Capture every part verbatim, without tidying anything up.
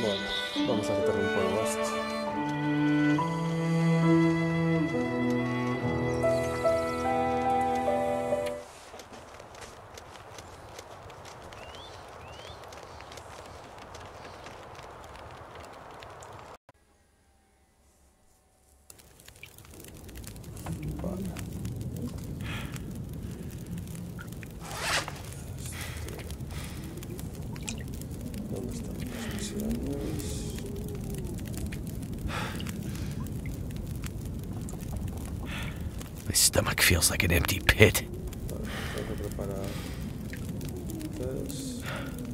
Bueno, vamos a quitarle un polvo a esto. Vale. ¿Dónde están las misiones? My stomach feels like an empty pit. Vale, tengo que preparar tres.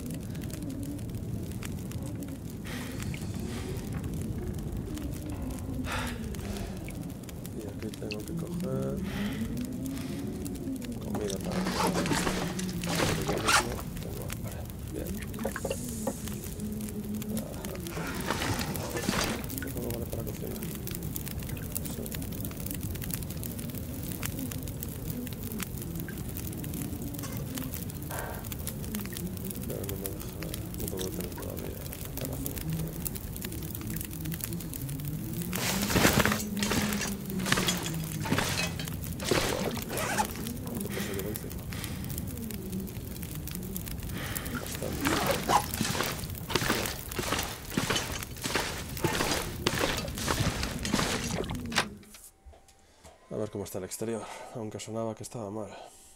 Y aquí tengo que coger comida para comer. Porque yo mismo tengo hambre. Bien. ¿Qué juego vale para cocinar? Sí. Pero no me deja, no puedo tener todavía para hacer un juego. ¿Cuánto peso llevo encima? Bastante. A ver cómo está el exterior, aunque sonaba que estaba mal.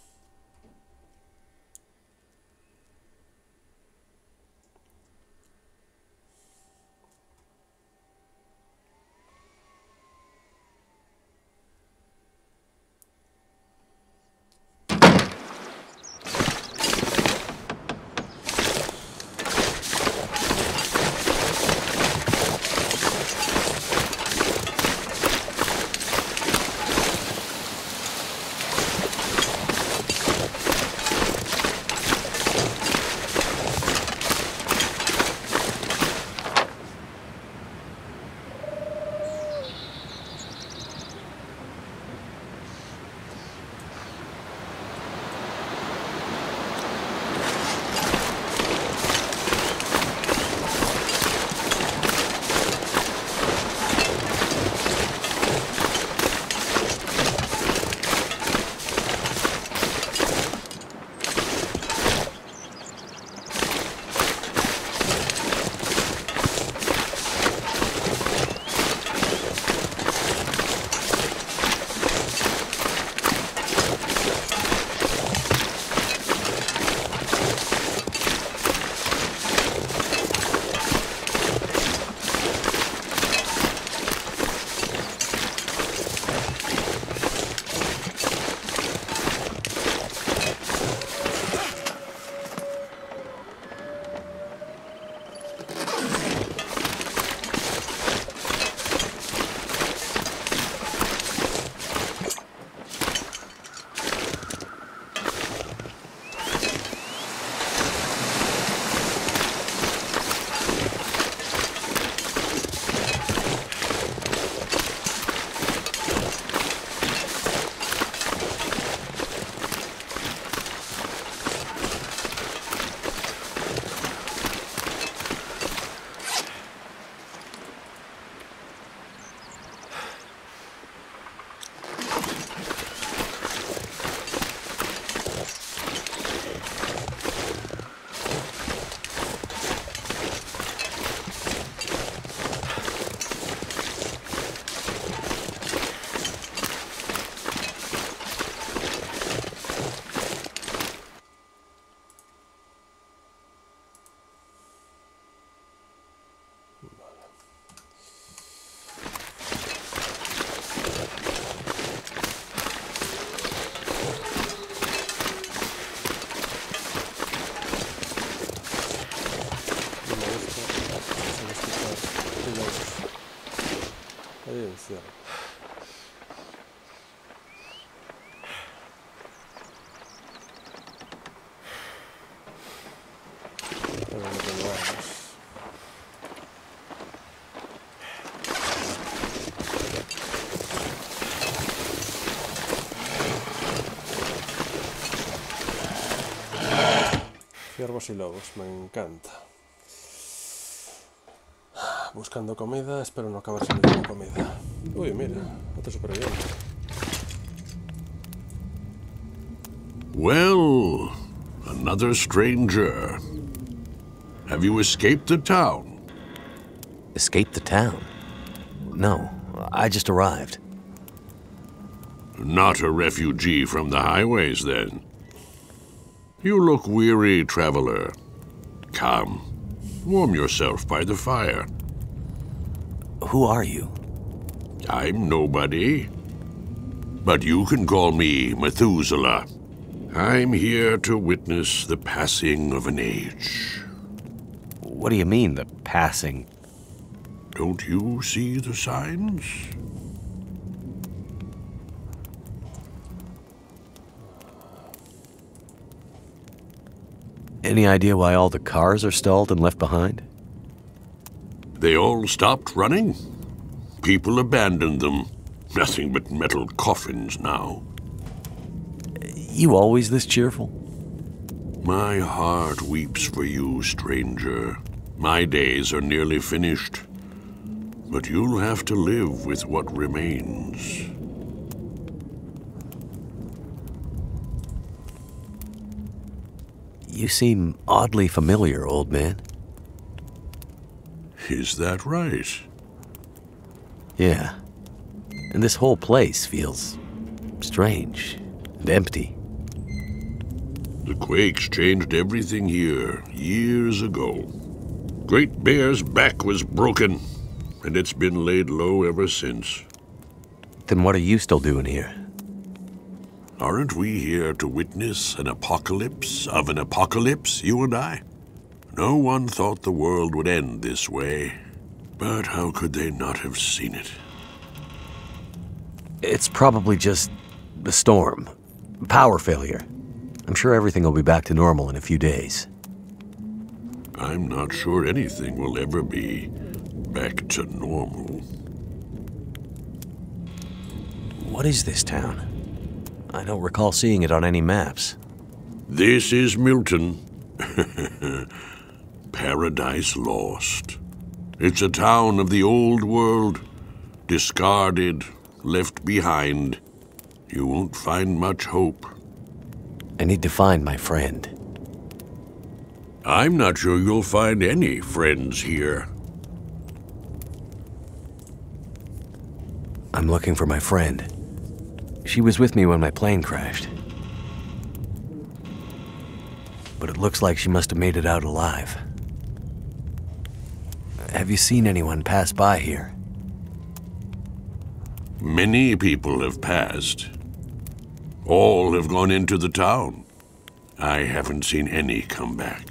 Evidencia. Pero no tengo armas. Ciervos y lobos, me encanta. Buscando comida, espero no acabar sin ninguna comida. Uy, mira, otro superviviente. Well, another stranger. Have you escaped the town? Escaped the town? No, I just arrived. Not a refugee from the highways, then. You look weary, traveler. Come, warm yourself by the fire. Who are you? I'm nobody. But you can call me Methuselah. I'm here to witness the passing of an age. What do you mean, the passing? Don't you see the signs? Any idea why all the cars are stalled and left behind? They all stopped running. People abandoned them. Nothing but metal coffins now. You always this cheerful? My heart weeps for you, stranger. My days are nearly finished. But you'll have to live with what remains. You seem oddly familiar, old man. Is that right? Yeah. And this whole place feels strange and empty. The quakes changed everything here years ago. Great Bear's back was broken, and it's been laid low ever since. Then what are you still doing here? Aren't we here to witness an apocalypse of an apocalypse, you and I? No one thought the world would end this way, but how could they not have seen it? It's probably just the storm. Power failure. I'm sure everything will be back to normal in a few days. I'm not sure anything will ever be back to normal. What is this town? I don't recall seeing it on any maps. This is Milton. Paradise Lost. It's a town of the old world, discarded, left behind. You won't find much hope. I need to find my friend. I'm not sure you'll find any friends here. I'm looking for my friend. She was with me when my plane crashed. But it looks like she must have made it out alive. Have you seen anyone pass by here? Many people have passed. All have gone into the town. I haven't seen any come back.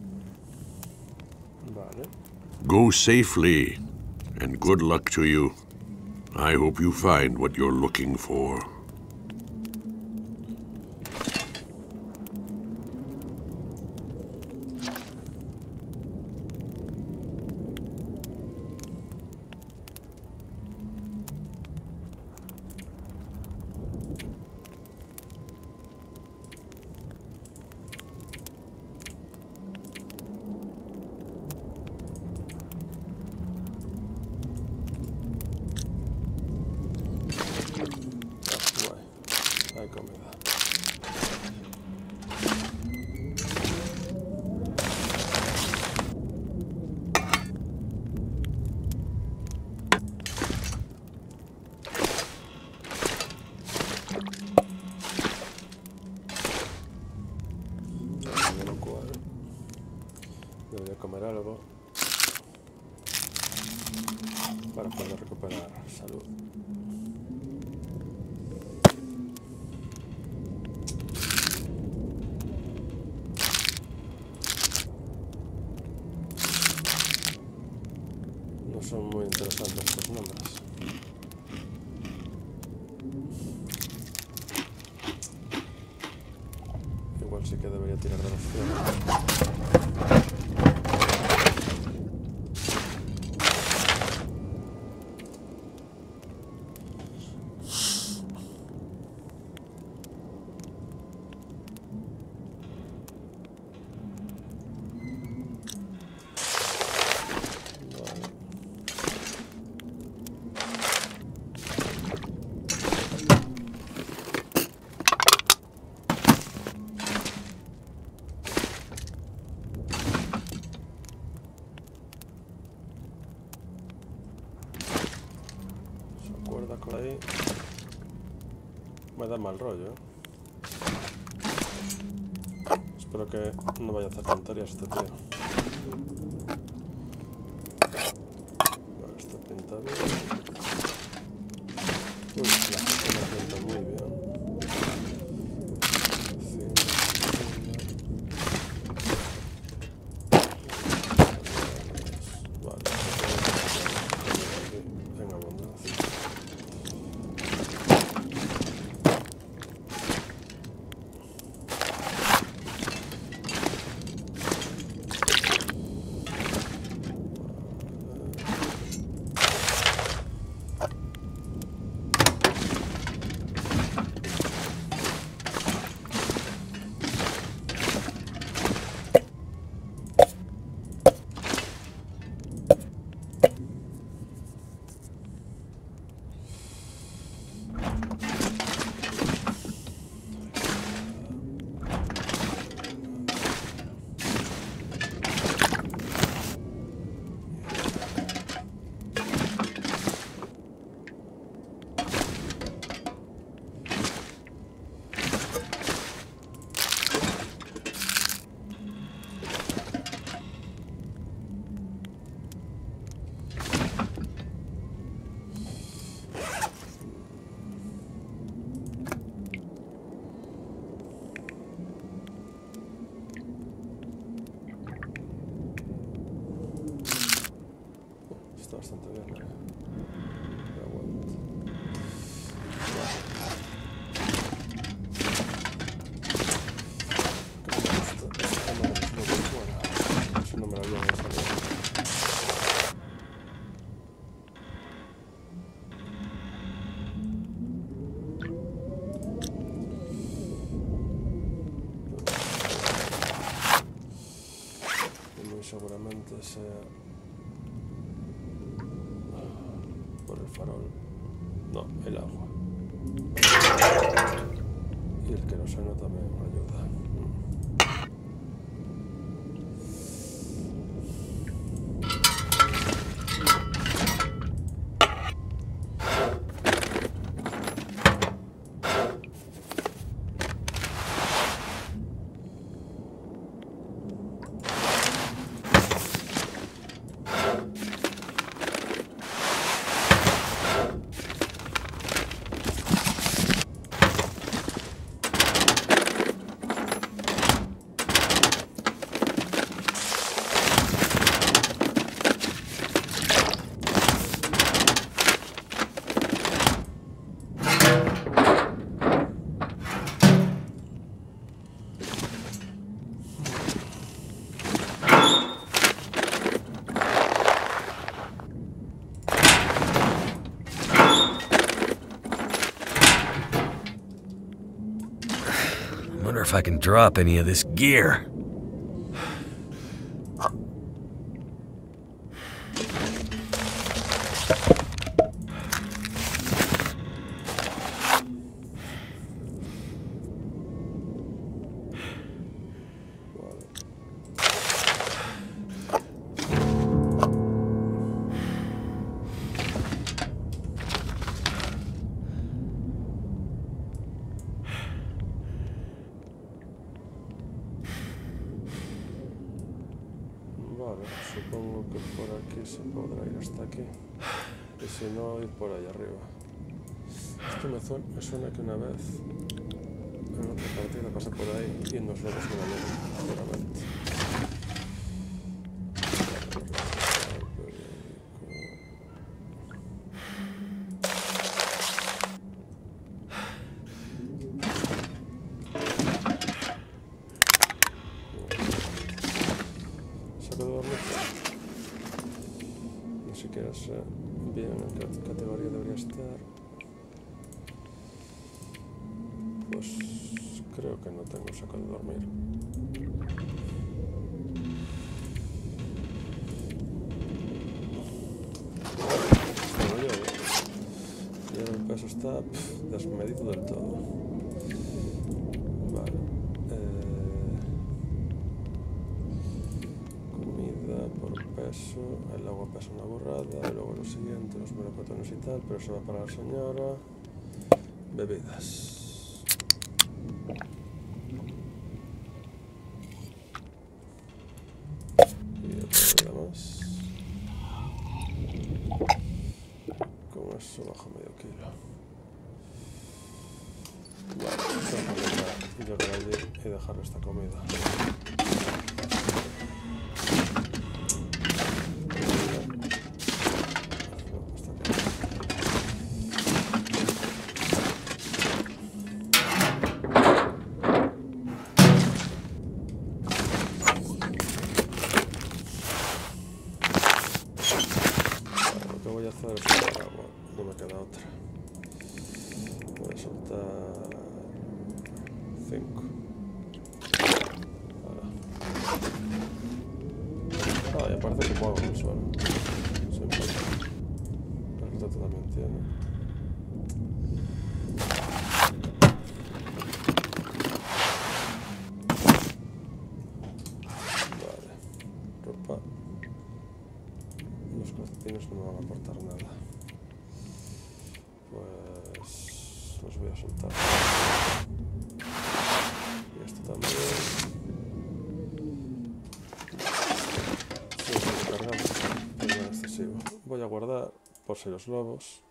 Vale. Go safely, and good luck to you. I hope you find what you're looking for. Hay comida. De lo cual debería comer algo para poder recuperar salud. No son muy interesantes estos nombres. Igual sí que debería tirar de los cielos. Vale. dejo ahí. Me da mal rollo, ¿eh? Espero que no vaya a hacer tonterías este tío. Vale, esto pinta bien. Uy, la gente me pinta muy bien. Sí. Vale, en abundancia. Está bastante bien, ¿eh? Pero aguanta. Creo que esto, esto no me lo puedo fuera. Eso no me lo había salido. Y muy seguramente sea por el farol. No, el agua. Y el queroseno también ayuda. I wonder if I can drop any of this gear. Vale, supongo que por aquí se podrá ir hasta aquí. Y si no, ir por ahí arriba. Es que me suena, me suena que una vez en otra partida pasé por ahí y nos lo desgranamos, seguramente. Ni siquiera sé bien en qué categoría debería estar. Pues creo que no tengo saco de dormir. Como yo, ya el peso está pff, desmedido del todo. Vale. Eh, comida por peso. eso, el agua pesa una burrada, y luego lo siguiente, los melocotones y tal, pero se va para la señora. Bebidas. Y otra bebida más. Con eso bajo medio kilo. Vale, llegar allí y dejarle esta comida. No me queda otra. Voy a soltar cinco. Ah, y aparte que muevo en el suelo. Sin falta. El retrato también tiene. Vale. Ropa. Los calcetines no me van a aportar nada. Pues los voy a soltar. Y esto también. Sí, sí, cargamos. Es muy excesivo. Voy a guardar por si los lobos.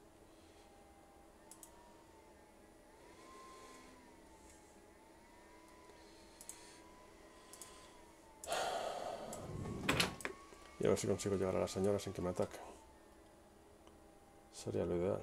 Y a ver si consigo llegar a la señora sin que me ataquen. Sería lo ideal.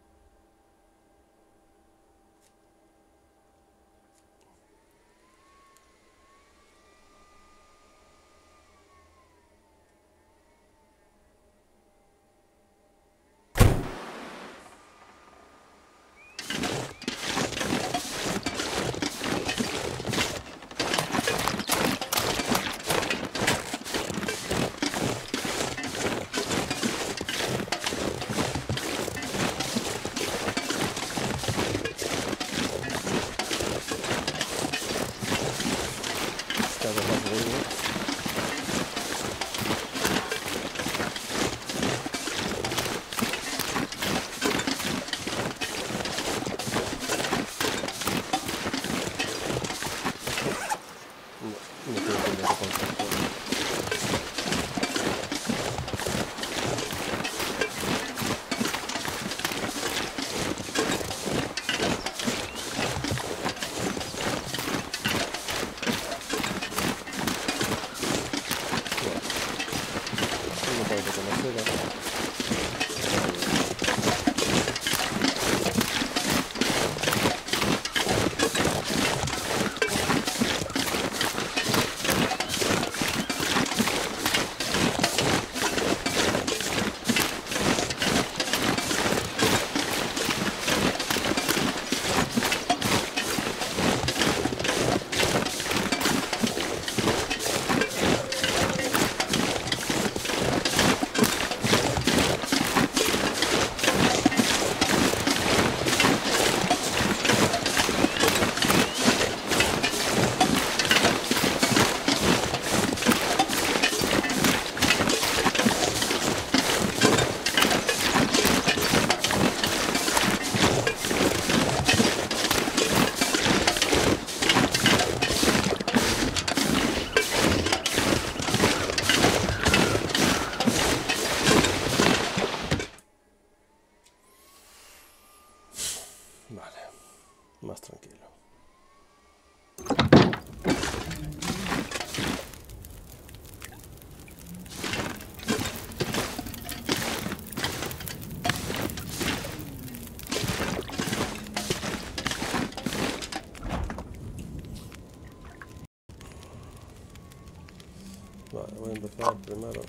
Más tranquilo. Vale, voy a empezar primero.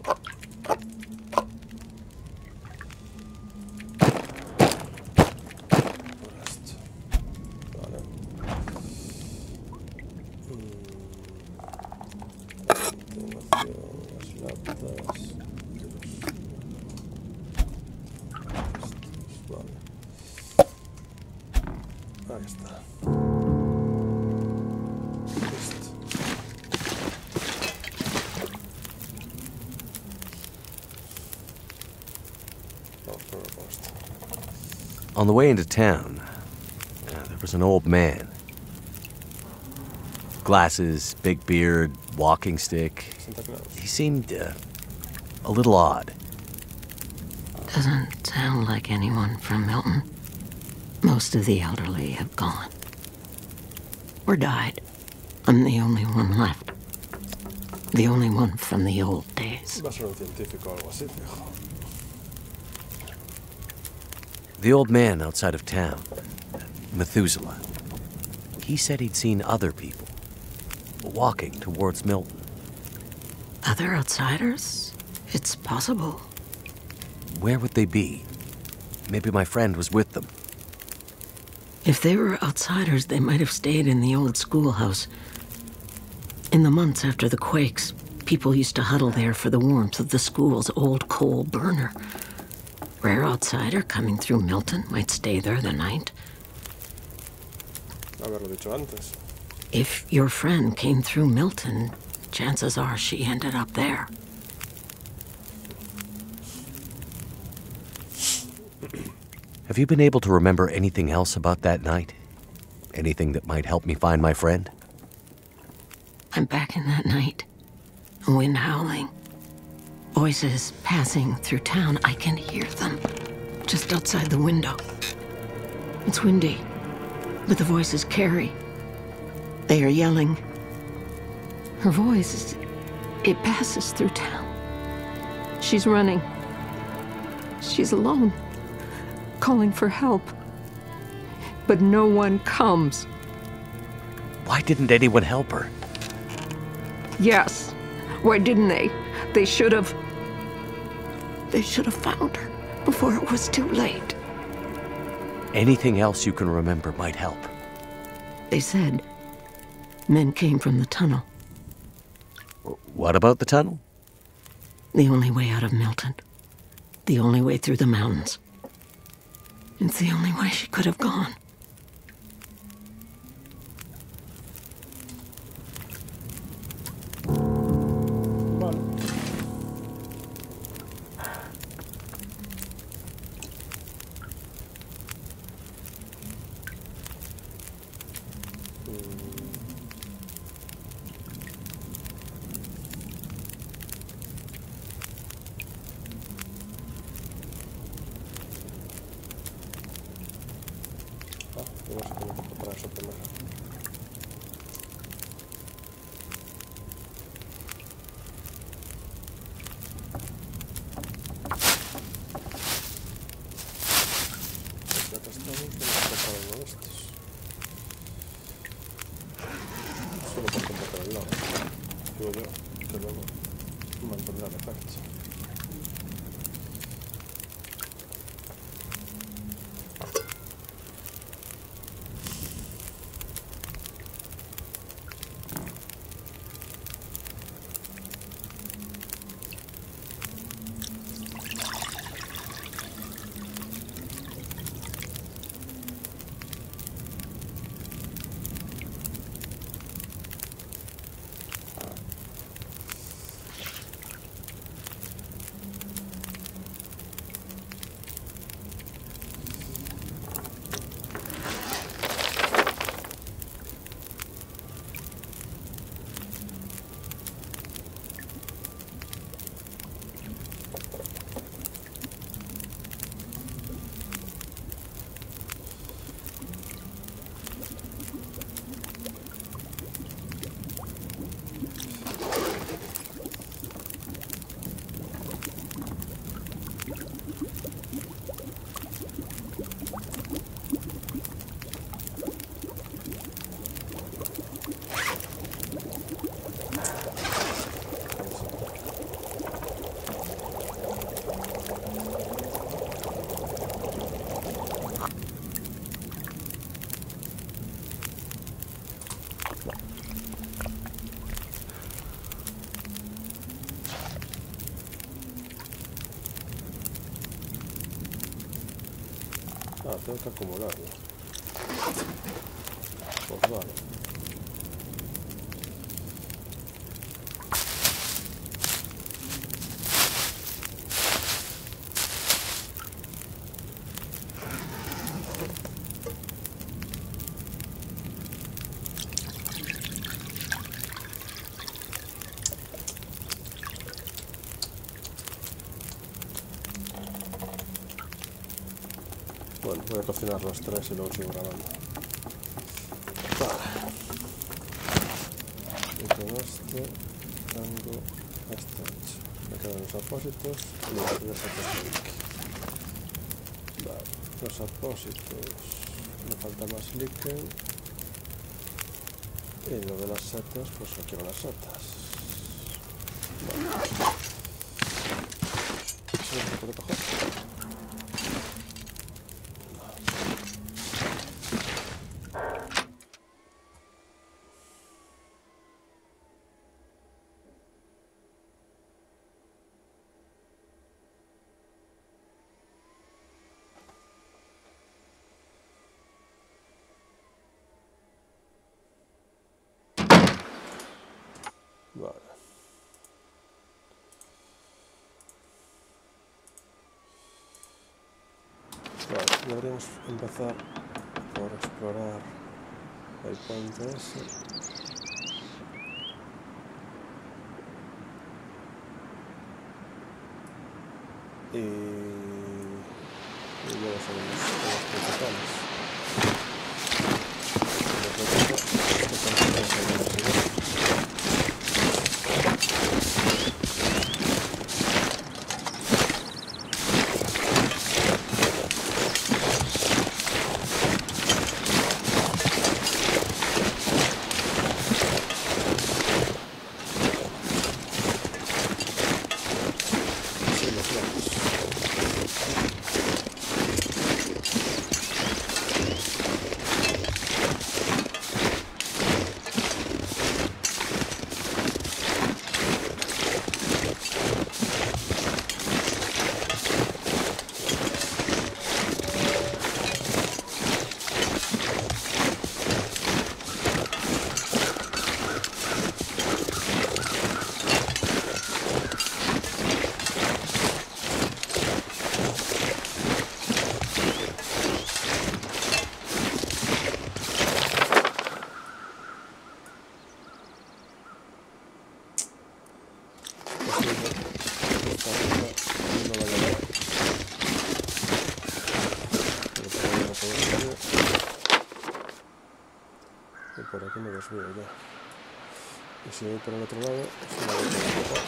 Ahí está. Listo. Vamos primero con esto. On the way into town, uh, there was an old man. Glasses, big beard, walking stick. Santa Claus. He seemed uh, a little odd. Doesn't sound like anyone from Milton. Most of the elderly have gone. Or died. I'm the only one left. The only one from the old days. Va a ser un científico o algo así, fijo. The old man outside of town, Methuselah, he said he'd seen other people walking towards Milton. Other outsiders? It's possible. Where would they be? Maybe my friend was with them. If they were outsiders, they might have stayed in the old schoolhouse. In the months after the quakes, people used to huddle there for the warmth of the school's old coal burner. Rare outsider coming through Milton might stay there the night. Haberlo dicho antes. If your friend came through Milton, chances are she ended up there. Have you been able to remember anything else about that night? Anything that might help me find my friend? I'm back in that night. Wind howling. Voices passing through town. I can hear them. Just outside the window. It's windy, but the voices carry. They are yelling. Her voice, it passes through town. She's running. She's alone, calling for help. But no one comes. Why didn't anyone help her? Yes. Why didn't they? They should have... They should have found her before it was too late. Anything else you can remember might help. They said men came from the tunnel. What about the tunnel? The only way out of Milton. The only way through the mountains. It's the only way she could have gone. Vale. Ah, vamos a tener que preparar eso primero. Pues ya que estamos, vamos a preparar uno de estos. Solo por completar el lado. Digo yo, que luego mantendrá el efecto. Ah, tengo que acumularlo. Pues vale. Bueno, voy a cocinar los tres y luego sigo grabando. Vale. Y con este tengo este hecho. Me quedan los apósitos y los voy a sacar de aquí. Vale, los apósitos. Me falta más líquen. Y lo de las setas, pues no quiero las setas. Vale. ¿Sí se puede coger? Vale. Vale, deberíamos empezar por explorar el puente ese. Y, y luego seguimos con los principales. Lo que pasa es que tampoco es el más y por aquí me desvío ya. Y si voy por el otro lado, es una vez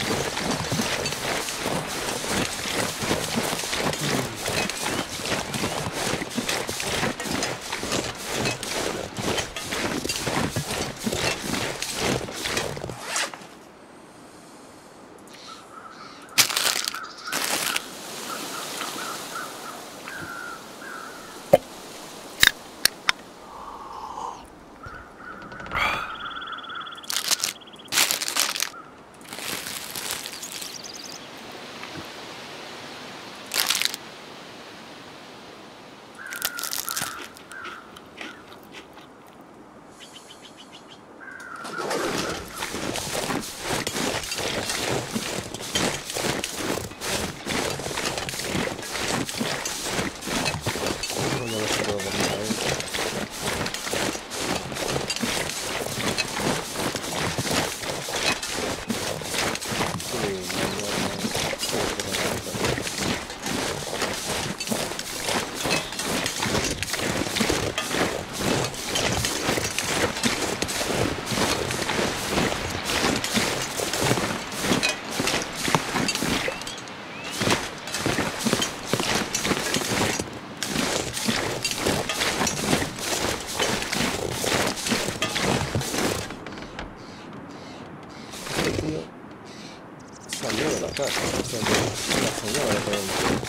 salió de la casa, o sea, la señora de todo el mundo.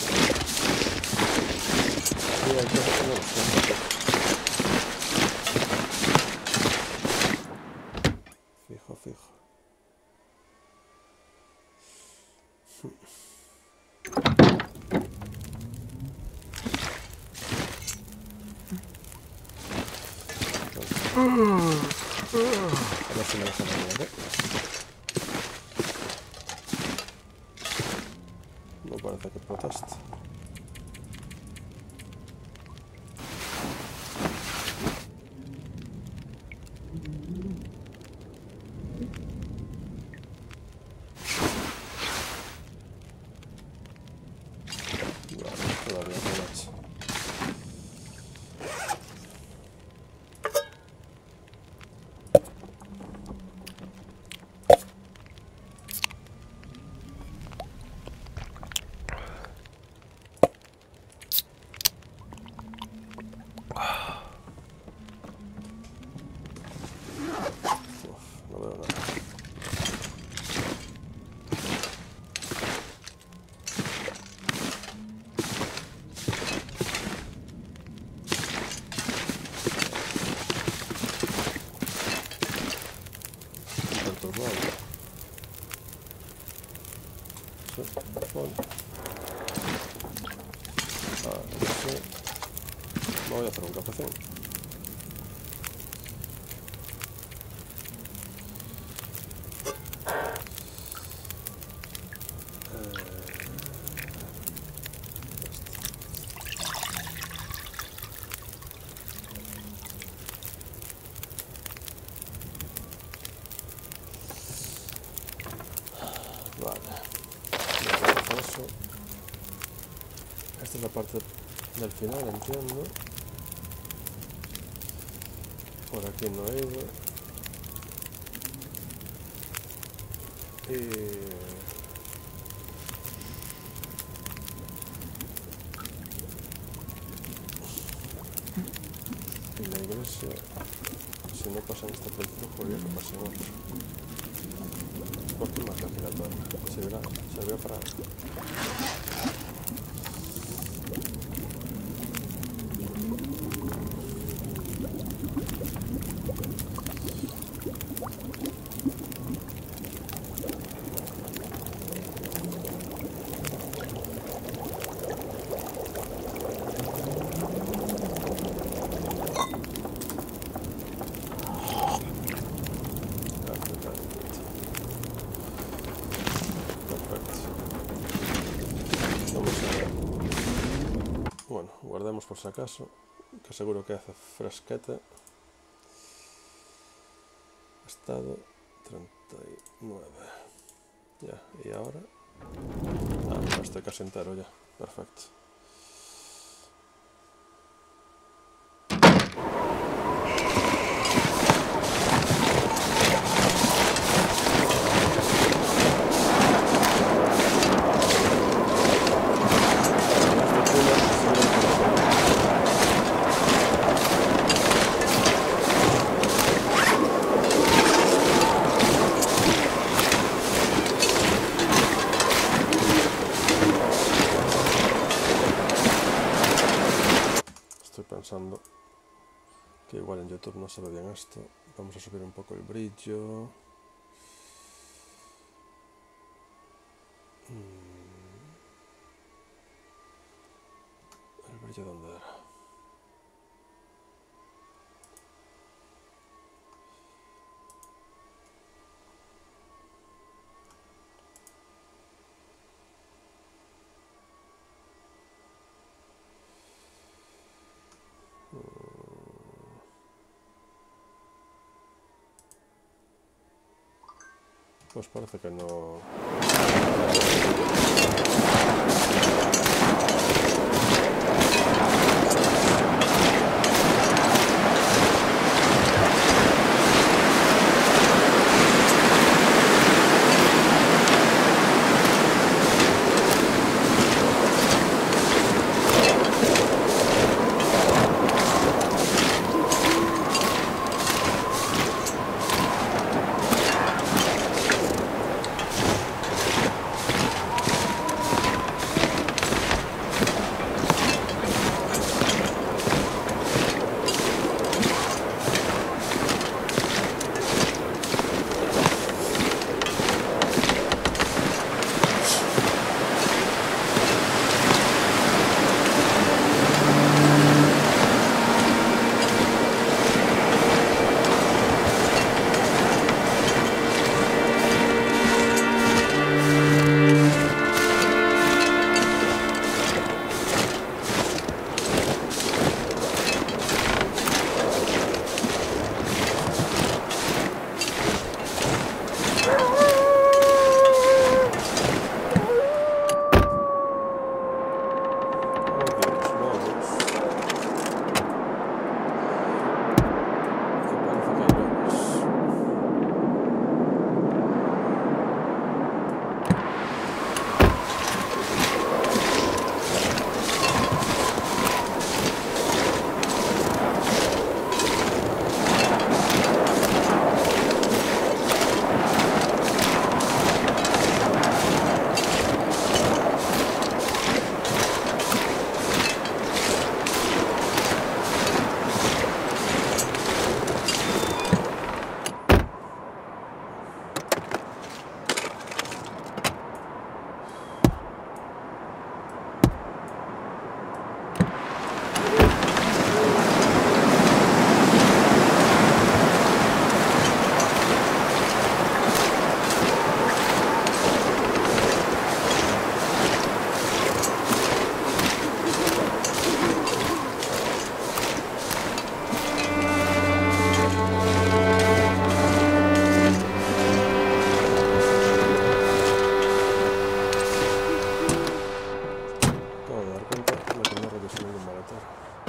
Y hay cosas que no los cuento. Fijo, fijo. A ver si me dejan venir, ¿eh? No parece que proteste. Vale, todavía no lo he hecho. sí, me voy a hacer un cafecín. Esta es la parte del final, entiendo. Por aquí no he ido. Y... y la iglesia, si no pasa en esta película, podría que pase en otro. ¿Por qué más la giratoria? Se verá, se verá para... Guardemos por si acaso, que seguro que hace fresquete. Estado treinta y nueve. Ya, y ahora... Ah, ya estoy casi entero ya. Perfecto. Pensando que igual en YouTube no se ve bien esto. Vamos a subir un poco el brillo. ¿El brillo dónde era? Pues parece que no... sin ningún maletero.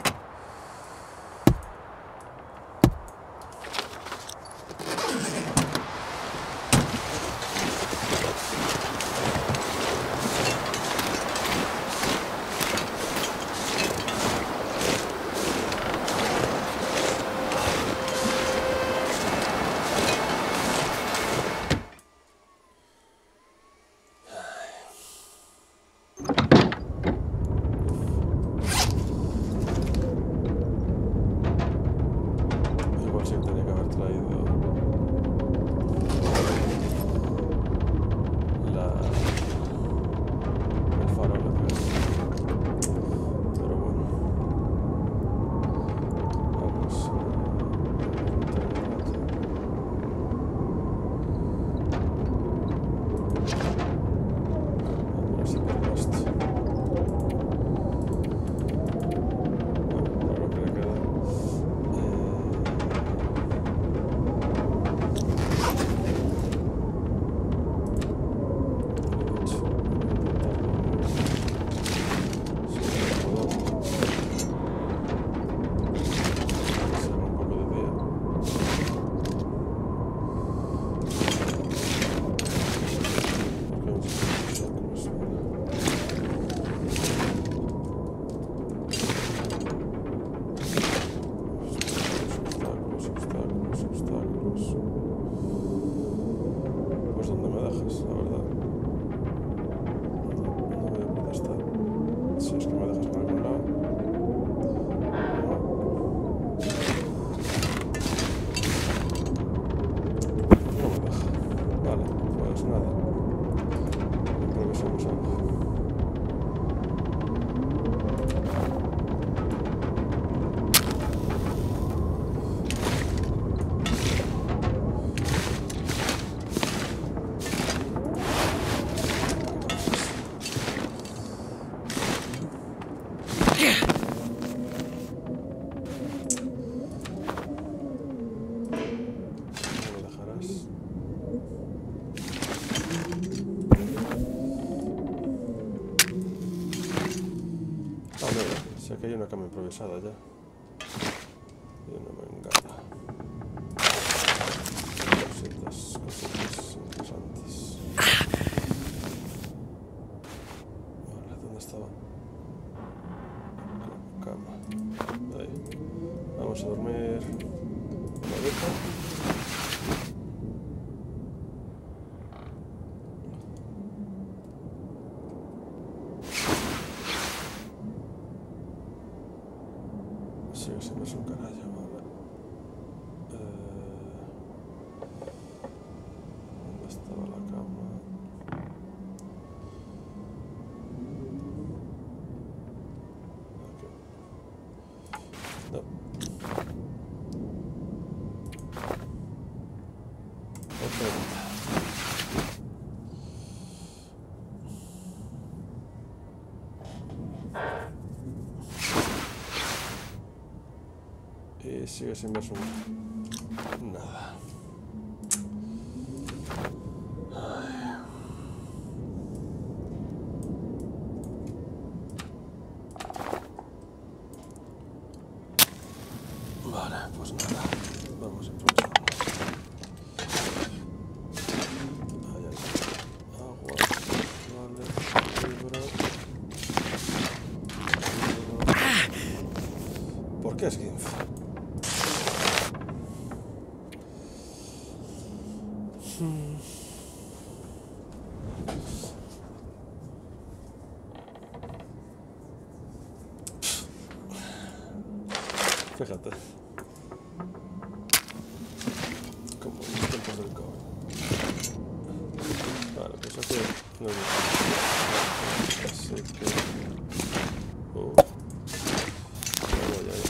Aquí hay una cama improvisada ya. Y una mangata. Cositas, cositas interesantes. Vale, ¿dónde estaba? Cama. Ahí. Vamos a dormir una horita. Sí, sí, no es un carajo, vale. Eh, ¿Dónde estaba la cama? Aquí. No. Perfecto. Y sigue sin ver su... nada. Ay. Vale, pues nada. Vamos a aprovecharnos. Ahí hay agua. Vale. Libro. Libro. ¿Por qué es Ginf? Fíjate. Como en los tiempos del cobre. Vale, pues aquí no hay mucho. Así que... Uh. Me voy ahí.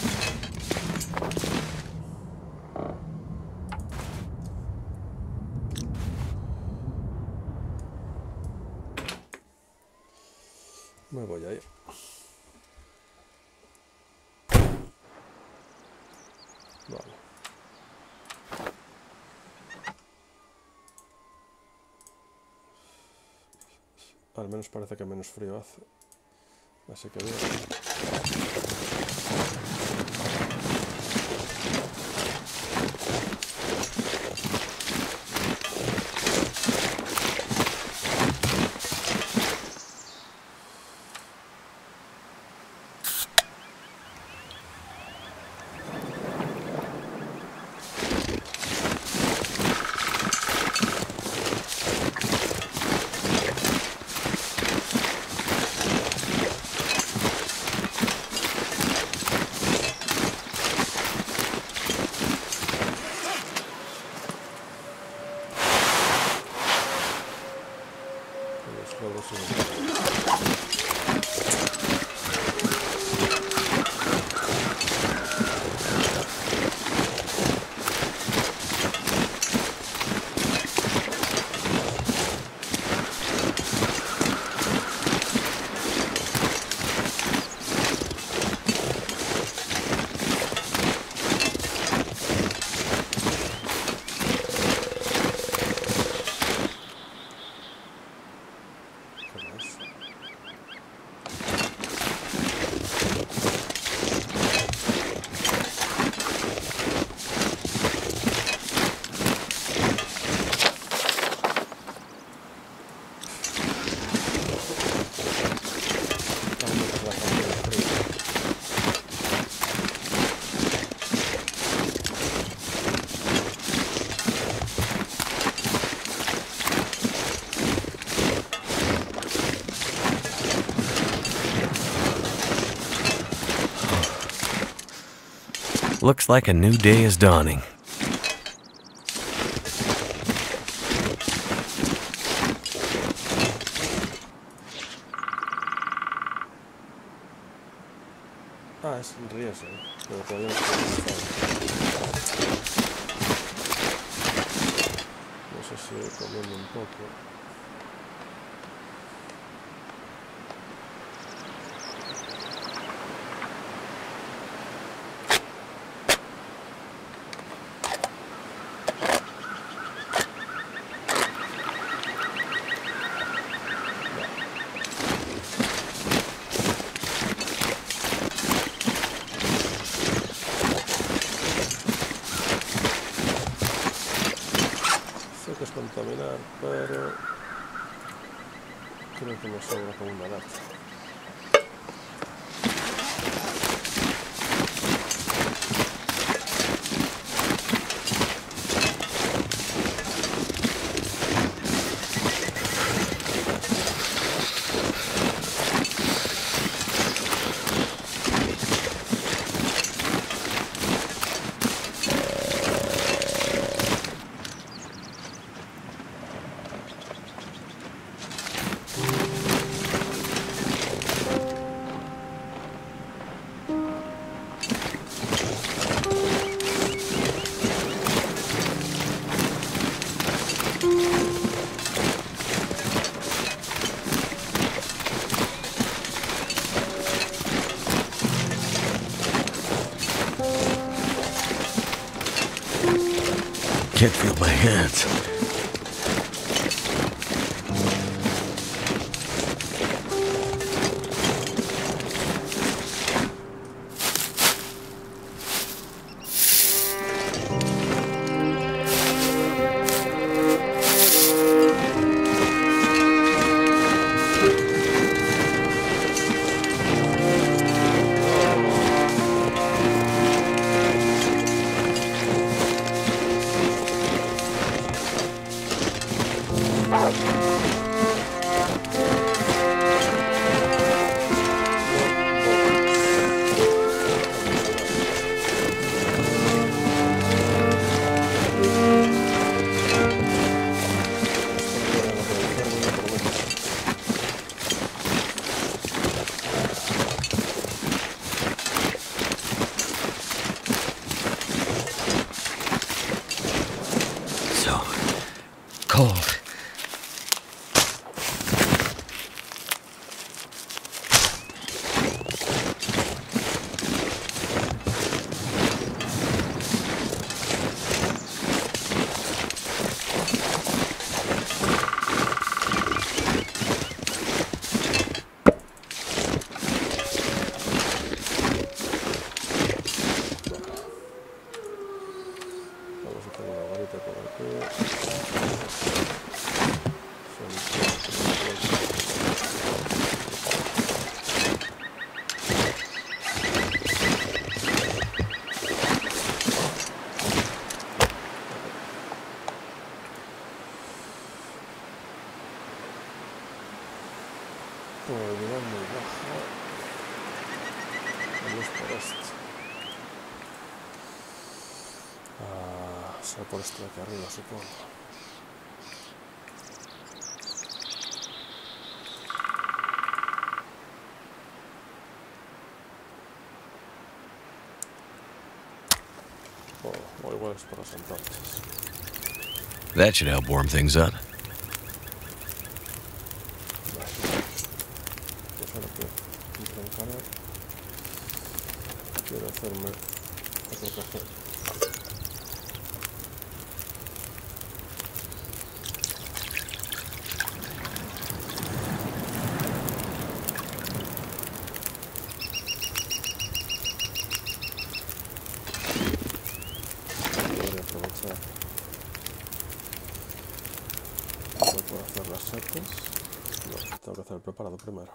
Me voy ahí. Vale. Al menos parece que menos frío hace. Así que bien. Looks like a new day is dawning. Ah, es ríos, ¿eh? Pero todavía no estoy. No sé si comiendo un poco. Que es contaminar, pero creo que me sobra como una lata. Can't feel my hands. muy bajo. Vamos por este. Ah, será por este de aquí arriba, supongo. Oh, o igual es por las antorchas. That should help warm things up. Pues ahora que entro en canal, quiero hacerme otro café. Voy a aprovechar ahora por hacer las setas. No, tengo que hacer el preparado primero.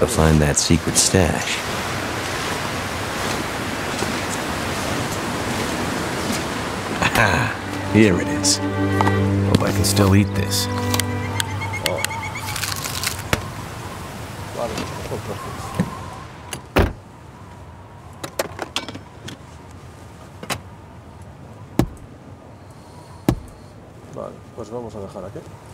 to find that secret stash. Aha! Here it is. Hope I can still eat this. Oh. Vale, otra vez. Vale, pues vamos a dejar aquí.